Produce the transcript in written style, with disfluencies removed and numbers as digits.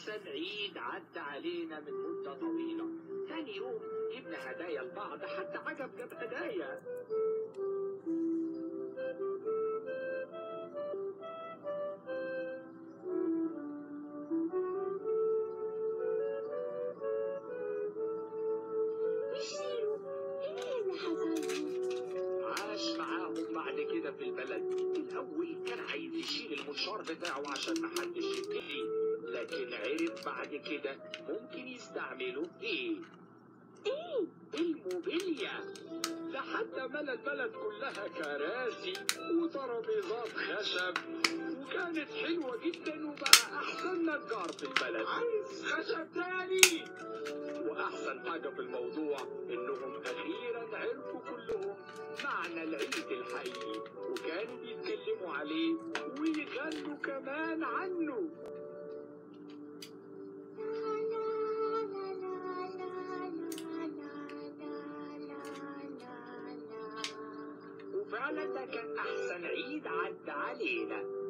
أحسن عيد عدى علينا من مدة طويلة. تاني يوم جبنا هدايا لبعض، حتى عجب جاب هدايا. مشيرو، ايه اللي حصل؟ عاش معاهم بعد كده في البلد. الأول كان عايز يشيل المنشار بتاعه عشان محدش يتقي، لكن عرف بعد كده ممكن يستعمله في ايه؟ الموبيليا. ده حتى ملا البلد كلها كراسي وترابيزات خشب، وكانت حلوة جدا، وبقى أحسن نجار في البلد. عايز خشب تاني. وأحسن حاجة في الموضوع إنهم أخيرا عرفوا كلهم معنى العيد الحقيقي، وكانوا بيتكلموا عليه ويغنوا كمان عنه. وفعلا ده كان أحسن عيد عدى علينا.